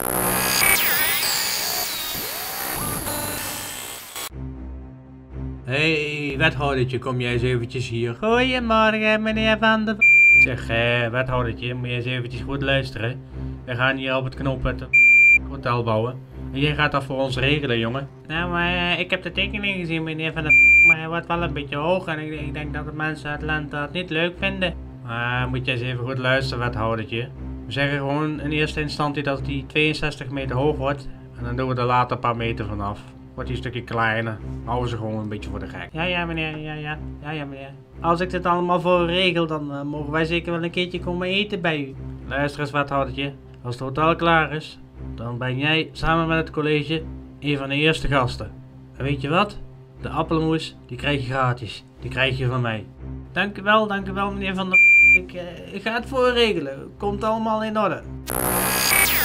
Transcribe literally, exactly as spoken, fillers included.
Hé, hey, wethoudertje, kom jij eens eventjes hier. Goedemorgen, meneer Van der... Zeg, eh, wethoudertje, moet je eens eventjes goed luisteren. We gaan hier op het knooppunt een hotel bouwen. En jij gaat dat voor ons regelen, jongen. Nou, maar uh, ik heb de tekening gezien, meneer Van der... Maar hij wordt wel een beetje hoog en ik, ik denk dat de mensen uit het land dat niet leuk vinden. Maar moet je eens even goed luisteren, wethoudertje. We zeggen gewoon in eerste instantie dat die tweeënzestig meter hoog wordt. En dan doen we er later een paar meter vanaf. Wordt die een stukje kleiner. Houden ze gewoon een beetje voor de gek. Ja, ja, meneer. Ja, ja. Ja, ja, meneer. Als ik dit allemaal voor u regel, dan uh, mogen wij zeker wel een keertje komen eten bij u. Luister eens, wethoudertje. Als het hotel klaar is, dan ben jij samen met het college een van de eerste gasten. En weet je wat? De appelmoes, die krijg je gratis. Die krijg je van mij. Dank u wel, dank u wel, meneer Van der... Ik, uh, ik ga het voor u regelen. Komt allemaal in orde.